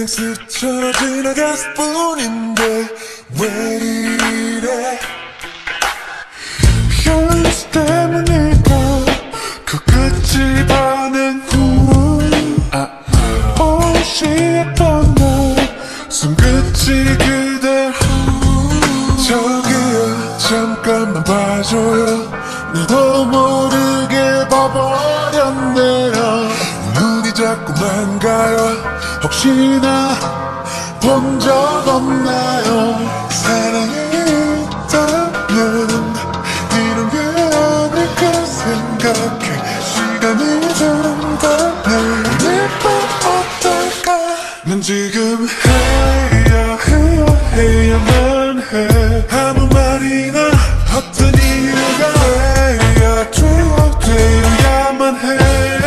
그냥 스쳐 지나갔을 뿐인데 왜 이래 현실 때문일까 그 끝이 반은 후 옷이었던 날 손끝이 그대 저기요 잠깐만 봐줘요 나도 모르게 봐버렸네요 눈이 자꾸만 가요 혹시나 본 적 없나요 사랑이 있다면 이런 게 아닐까 생각해 시간이 흐른다면 오늘 밤 어떨까 난 지금 해야만 해 아무 말이나 어떤 이유가 되어야만 해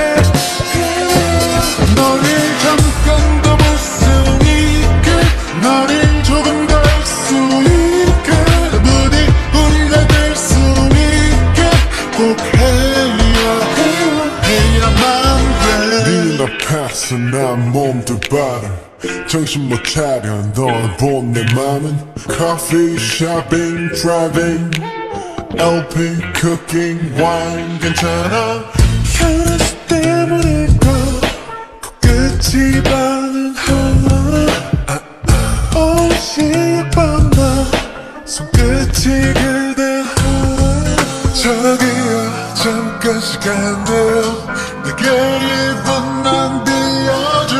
너를 잠깐 더 볼 수 있게 너를 조금 더 알 수 있게 부디 우리가 될 수 있게 꼭 해야만 돼 네 앞에서 난 몸도 바람 정신 못 차려 널 본 내 맘은 커피, 쇼핑, 드라이빙 LP, 쿠킹, 와인 괜찮아 현실 때문일까 그 끝이 반은 옷이 예뻤나 손끝이 그대 저기요 잠깐 시간 돼요 내게 1분만 빌려줘